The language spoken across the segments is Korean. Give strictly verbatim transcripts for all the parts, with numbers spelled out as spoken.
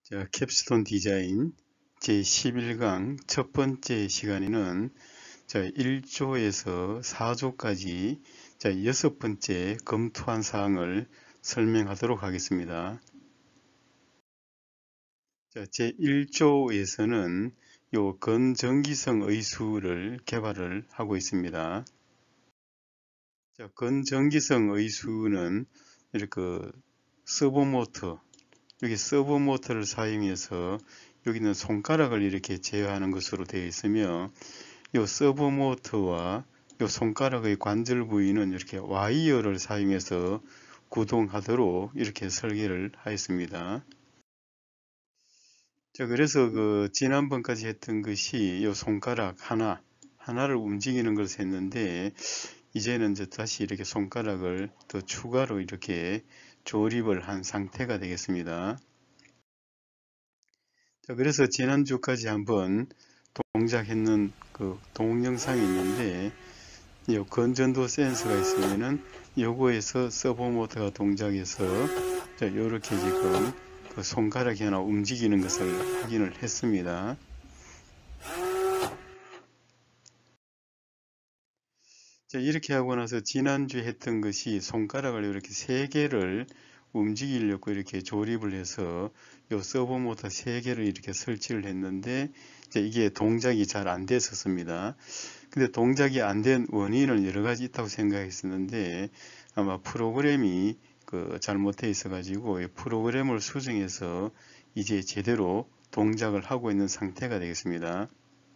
자, 캡스톤 디자인 제십일 강 첫 번째 시간에는 자, 일 조에서 사 조까지 자, 여섯 번째 검토한 사항을 설명하도록 하겠습니다. 자, 제일 조에서는 요 건전기성 의수를 개발을 하고 있습니다. 자, 건전기성 의수는 이렇게 서버모터, 여기 서버모터를 사용해서 여기는 손가락을 이렇게 제어하는 것으로 되어 있으며 이 서버모터와 이 손가락의 관절 부위는 이렇게 와이어를 사용해서 구동하도록 이렇게 설계를 하였습니다. 자, 그래서 그 지난번까지 했던 것이 이 손가락 하나 하나를 움직이는 것을 했는데 이제는 이제 다시 이렇게 손가락을 더 추가로 이렇게 조립을 한 상태가 되겠습니다. 자, 그래서 지난주까지 한번 동작했는 그 동영상이 있는데, 이 건전도 센서가 있으면은 요거에서 서버모터가 동작해서 자, 요렇게 지금 그 손가락이 하나 움직이는 것을 확인을 했습니다. 자, 이렇게 하고 나서 지난주에 했던 것이 손가락을 이렇게 세 개를 움직이려고 이렇게 조립을 해서 요 서버모터 세 개를 이렇게 설치를 했는데 이게 동작이 잘 안 됐었습니다. 근데 동작이 안 된 원인은 여러 가지 있다고 생각했었는데 아마 프로그램이 그 잘못되어 있어 가지고 프로그램을 수정해서 이제 제대로 동작을 하고 있는 상태가 되겠습니다.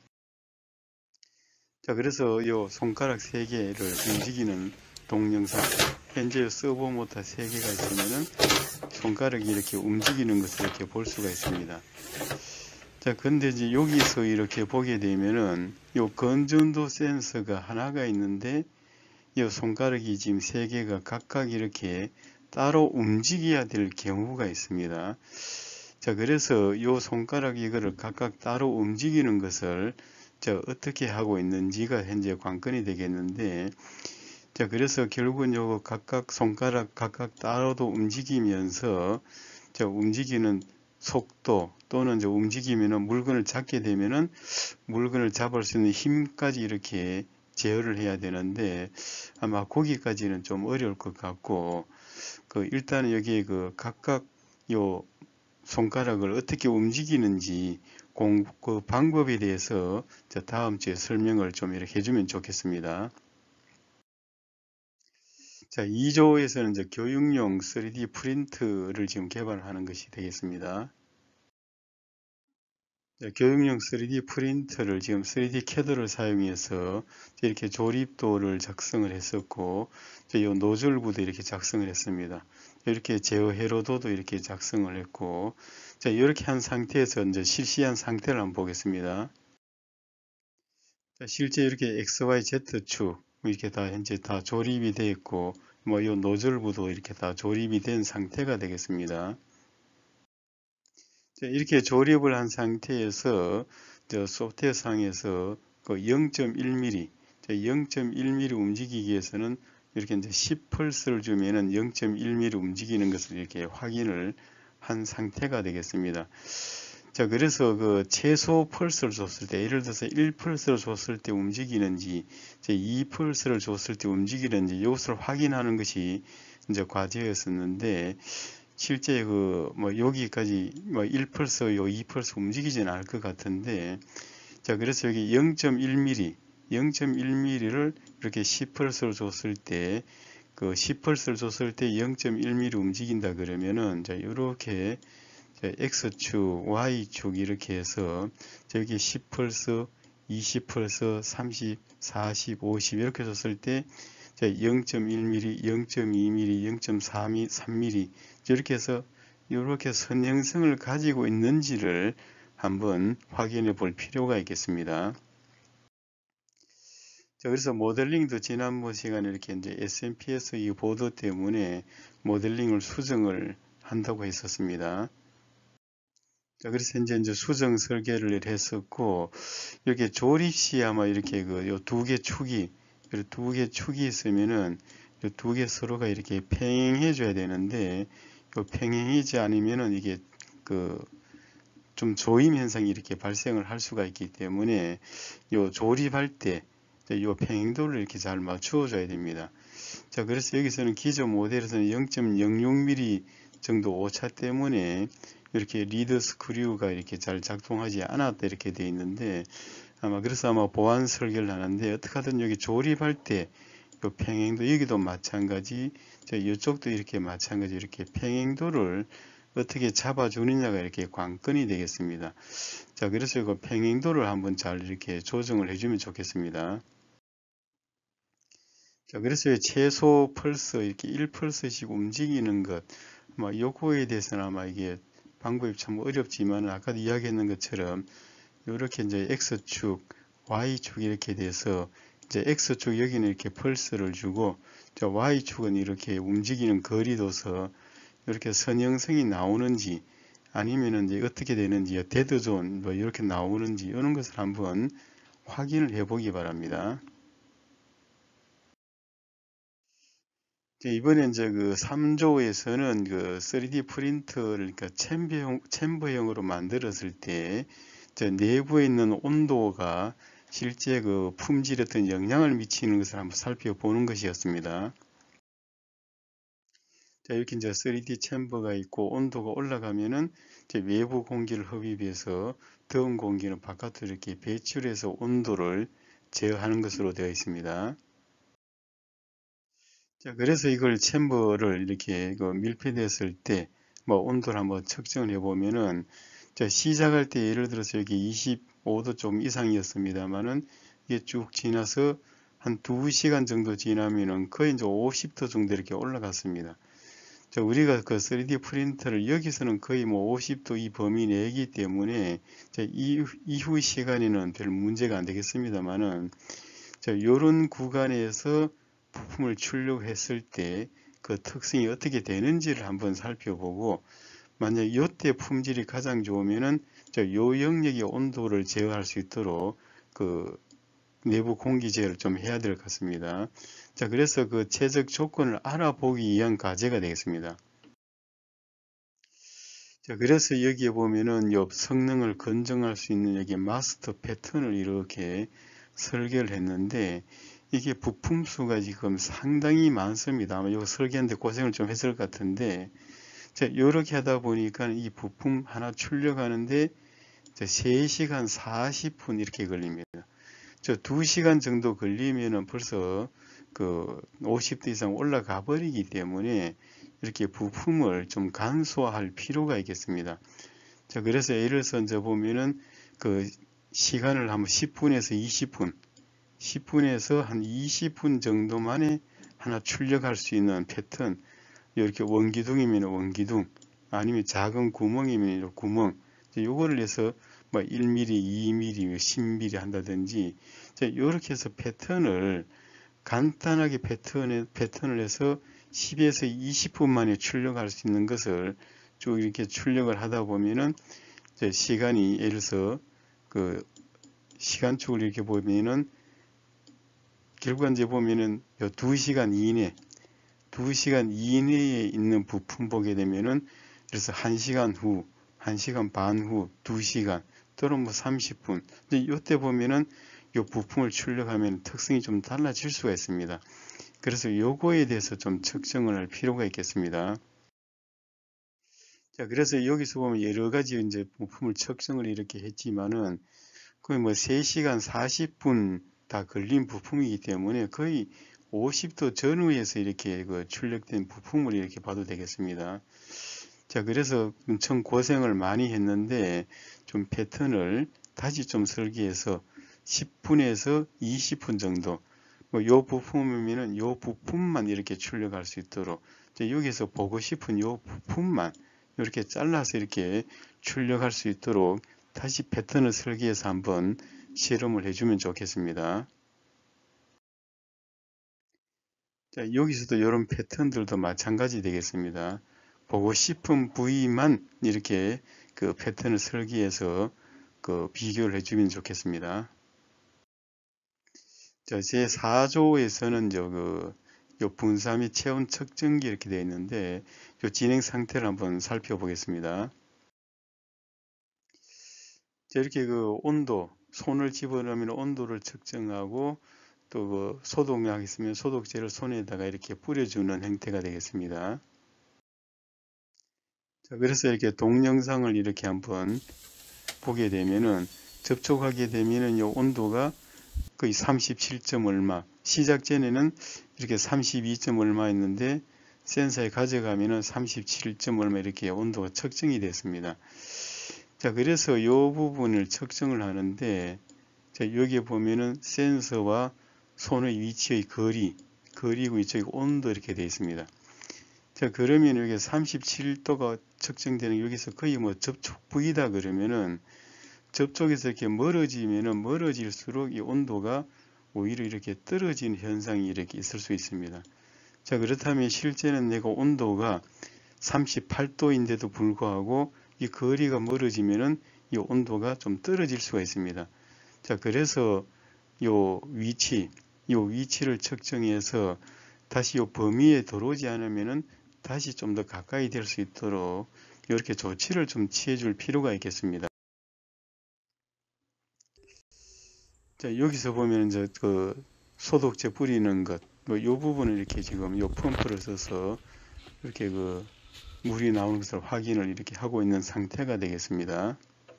자, 그래서 요 손가락 세 개를 움직이는 동영상, 현재 서버모터 세 개가 있으면은 손가락이 이렇게 움직이는 것을 이렇게 볼 수가 있습니다. 자, 근데 이제 여기서 이렇게 보게 되면은 요 건전도 센서가 하나가 있는데 이 손가락이 지금 세 개가 각각 이렇게 따로 움직여야 될 경우가 있습니다. 자, 그래서 이 손가락 이거를 각각 따로 움직이는 것을 자, 어떻게 하고 있는지가 현재 관건이 되겠는데, 자, 그래서 결국은 요거 각각 손가락 각각 따로도 움직이면서 자, 움직이는 속도 또는 이제 움직이면은 물건을 잡게 되면은 물건을 잡을 수 있는 힘까지 이렇게 제어를 해야 되는데 아마 거기까지는 좀 어려울 것 같고 그 일단은 여기 그 각각 요 손가락을 어떻게 움직이는지 공, 그 방법에 대해서 다음 주에 설명을 좀 이렇게 해주면 좋겠습니다. 자, 이 조에서는 이제 교육용 쓰리디 프린트를 지금 개발하는 것이 되겠습니다. 자, 교육용 쓰리디 프린터를 지금 쓰리디 캐드를 사용해서 이렇게 조립도를 작성을 했었고, 이 노즐부도 이렇게 작성을 했습니다. 이렇게 제어 회로도도 이렇게 작성을 했고, 자, 이렇게 한 상태에서 이제 실시한 상태를 한번 보겠습니다. 자, 실제 이렇게 엑스 와이 제트축 이렇게 다 현재 다 조립이 되어 있고, 뭐 이 노즐부도 이렇게 다 조립이 된 상태가 되겠습니다. 자, 이렇게 조립을 한 상태에서 저 소프트웨어 상에서 그 영 점 일 밀리미터, 영 점 일 밀리미터 움직이기 위해서는 이렇게 이제 십 펄스를 주면은 영 점 일 밀리미터 움직이는 것을 이렇게 확인을 한 상태가 되겠습니다. 자, 그래서 그 최소 펄스를 줬을 때, 예를 들어서 일 펄스를 줬을 때 움직이는지, 이 펄스를 줬을 때 움직이는지, 이것을 확인하는 것이 이제 과제였었는데, 실제 그 뭐 여기까지 뭐 일 펄스, 요 이 펄스 움직이지는 않을 것 같은데, 자, 그래서 여기 영 점 일 밀리미터, 영 점 일 밀리미터를 이렇게 십 펄스를 줬을 때, 그 십 펄스를 줬을 때 영 점 일 밀리미터 움직인다 그러면은, 자, 이렇게 X축, Y축 이렇게 해서 저기 십 펄스, 이십 펄스, 삼십, 사십, 오십 이렇게 줬을 때 영 점 일 밀리미터, 영 점 이 밀리미터, 영 점 삼 밀리미터 이렇게 해서 이렇게 선형성을 가지고 있는지를 한번 확인해 볼 필요가 있겠습니다. 자, 그래서 모델링도 지난번 시간에 이렇게 이제 에스엠피에스 이 보도 때문에 모델링을 수정을 한다고 했었습니다. 자, 그래서 이제, 이제 수정 설계를 했었고, 이렇게 조립 시 아마 이렇게 그, 요 두 개 축이, 두 개 축이 있으면은, 요 두 개 서로가 이렇게 평행해 줘야 되는데, 요 평행이지 않으면은 이게 그, 좀 조임 현상이 이렇게 발생을 할 수가 있기 때문에 요 조립할 때 요 평행도를 이렇게 잘 맞추어 줘야 됩니다. 자, 그래서 여기서는 기존 모델에서는 영 점 영육 밀리미터 정도 오차 때문에 이렇게 리드 스크류가 이렇게 잘 작동하지 않았다 이렇게 되어 있는데, 아마 그래서 아마 보완 설계를 하는데, 어떻게 하든 여기 조립할 때 요 평행도 여기도 마찬가지, 이쪽도 이렇게 마찬가지 이렇게 평행도를 어떻게 잡아주느냐가 이렇게 관건이 되겠습니다. 자, 그래서 이거 평행도를 한번 잘 이렇게 조정을 해주면 좋겠습니다. 자, 그래서 최소 펄스 이렇게 일 펄스씩 움직이는 것, 아마 요거에 대해서는 아마 이게 방법이 참 어렵지만 아까 이야기했는 것처럼 이렇게 이제 X축, Y축 이렇게 돼서 이제 X축 여기는 이렇게 펄스를 주고, 자, Y축은 이렇게 움직이는 거리 둬서 이렇게 선형성이 나오는지 아니면은 이제 어떻게 되는지 데드존 뭐 이렇게 나오는지 이런 것을 한번 확인을 해 보기 바랍니다. 이번에 이제 그 삼 조에서는 그 쓰리디 프린터를 그러니까 챔버형, 챔버형으로 만들었을 때 내부에 있는 온도가 실제 그 품질에 어떤 영향을 미치는 것을 한번 살펴보는 것이었습니다. 자, 이렇게 이제 쓰리디 챔버가 있고 온도가 올라가면은 이제 외부 공기를 흡입해서 더운 공기는 바깥으로 이렇게 배출해서 온도를 제어하는 것으로 되어 있습니다. 자, 그래서 이걸 챔버를 이렇게 그 밀폐됐을 때 뭐 온도를 한번 측정을 해 보면은, 자, 시작할 때 예를 들어서 여기 이십오 도 좀 이상이었습니다만은 이게 쭉 지나서 한 두 시간 정도 지나면은 거의 이제 오십 도 정도 이렇게 올라갔습니다. 자, 우리가 그 쓰리디 프린터를 여기서는 거의 뭐 오십 도 이 범위 내이기 때문에 자, 이, 이후 시간에는 별 문제가 안 되겠습니다만은, 자, 요런 구간에서 부품을 출력했을 때 그 특성이 어떻게 되는지를 한번 살펴보고, 만약 이때 품질이 가장 좋으면은 요 영역의 온도를 제어할 수 있도록 그 내부 공기 제어를 좀 해야 될 것 같습니다. 자, 그래서 그 최적 조건을 알아보기 위한 과제가 되겠습니다. 자, 그래서 여기에 보면은 요 성능을 검증할 수 있는 여기 마스터 패턴을 이렇게 설계를 했는데, 이게 부품 수가 지금 상당히 많습니다. 아마 이거 설계하는데 고생을 좀 했을 것 같은데, 자, 이렇게 하다 보니까 이 부품 하나 출력하는데 세 시간 사십 분 이렇게 걸립니다. 저 두 시간 정도 걸리면은 벌써 그 오십 도 이상 올라가 버리기 때문에 이렇게 부품을 좀 간소화할 필요가 있겠습니다. 자, 그래서 예를 들어서 이제 보면은 그 시간을 한번 십 분에서 이십 분, 십 분에서 한 이십 분 정도 만에 하나 출력할 수 있는 패턴, 이렇게 원기둥이면 원기둥, 아니면 작은 구멍이면 구멍, 요거를 해서 뭐 일 밀리미터, 이 밀리미터, 십 밀리미터 한다든지, 이렇게 해서 패턴을 간단하게 패턴에, 패턴을 해서 십에서 이십 분 만에 출력할 수 있는 것을 쭉 이렇게 출력을 하다 보면은 시간이, 예를 들어서 그 시간축을 이렇게 보면은 결국 이제 보면은 두 시간 이내, 두 시간 이내에 있는 부품 보게 되면은, 그래서 한 시간 후, 한 시간 반 후, 두 시간, 또는 뭐 삼십 분. 이때 보면은 이 부품을 출력하면 특성이 좀 달라질 수가 있습니다. 그래서 요거에 대해서 좀 측정을 할 필요가 있겠습니다. 자, 그래서 여기서 보면 여러 가지 이제 부품을 측정을 이렇게 했지만은 거의 뭐 세 시간 사십 분 다 걸린 부품이기 때문에 거의 오십 도 전후에서 이렇게 그 출력된 부품을 이렇게 봐도 되겠습니다. 자, 그래서 엄청 고생을 많이 했는데 좀 패턴을 다시 좀 설계해서 십 분에서 이십 분 정도, 뭐 요 부품이면은 요 부품만 이렇게 출력할 수 있도록, 여기서 보고 싶은 요 부품만 이렇게 잘라서 이렇게 출력할 수 있도록 다시 패턴을 설계해서 한번 실험을 해주면 좋겠습니다. 자, 여기서도 이런 패턴들도 마찬가지 되겠습니다. 보고 싶은 부위만 이렇게 그 패턴을 설계해서 그 비교를 해주면 좋겠습니다. 자, 제사 조에서는 저 그 요 분사 및 체온 측정기 이렇게 되어 있는데 요 진행 상태를 한번 살펴보겠습니다. 자, 이렇게 그 온도, 손을 집어넣으면 온도를 측정하고 또 그 소독약 있으면 소독제를 손에다가 이렇게 뿌려주는 형태가 되겠습니다. 자, 그래서 이렇게 동영상을 이렇게 한번 보게 되면은 접촉하게 되면은 이 온도가 거의 삼십칠 점 얼마, 시작 전에는 이렇게 삼십이 점 얼마였는데 센서에 가져가면은 삼십칠 점 얼마 이렇게 온도가 측정이 됐습니다. 자, 그래서 이 부분을 측정을 하는데, 자, 여기에 보면은 센서와 손의 위치의 거리, 거리고 이쪽에 온도 이렇게 되어 있습니다. 자, 그러면 여기 삼십칠 도가 측정되는 여기서 거의 뭐 접촉 부위다 그러면은 접촉에서 이렇게 멀어지면은 멀어질수록 이 온도가 오히려 이렇게 떨어지는 현상이 이렇게 있을 수 있습니다. 자, 그렇다면 실제는 내가 온도가 삼십팔 도인데도 불구하고 이 거리가 멀어지면은 이 온도가 좀 떨어질 수가 있습니다. 자, 그래서 요 위치, 요 위치를 측정해서 다시 요 범위에 들어오지 않으면은 다시 좀 더 가까이 될 수 있도록 이렇게 조치를 좀 취해 줄 필요가 있겠습니다. 자, 여기서 보면 이제 그 소독제 뿌리는 것, 뭐 요 부분을 이렇게 지금 요 펌프를 써서 이렇게 그 물이 나오는 것을 확인을 이렇게 하고 있는 상태가 되겠습니다.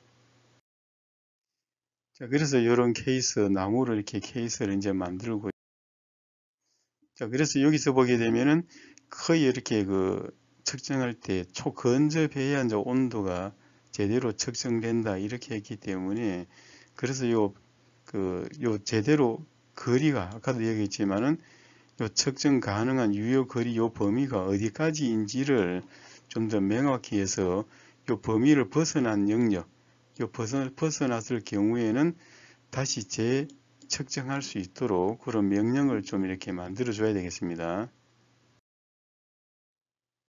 자, 그래서 이런 케이스, 나무를 이렇게 케이스를 이제 만들고, 자, 그래서 여기서 보게 되면은 거의 이렇게 그 측정할 때 초건접해야 이제 온도가 제대로 측정된다 이렇게 했기 때문에 그래서 요 그 요 제대로 거리가 아까도 얘기했지만은 요 측정 가능한 유효 거리 요 범위가 어디까지인지를 좀 더 명확히 해서 요 범위를 벗어난 영역, 요 벗어, 벗어났을 경우에는 다시 재측정할 수 있도록 그런 명령을 좀 이렇게 만들어 줘야 되겠습니다.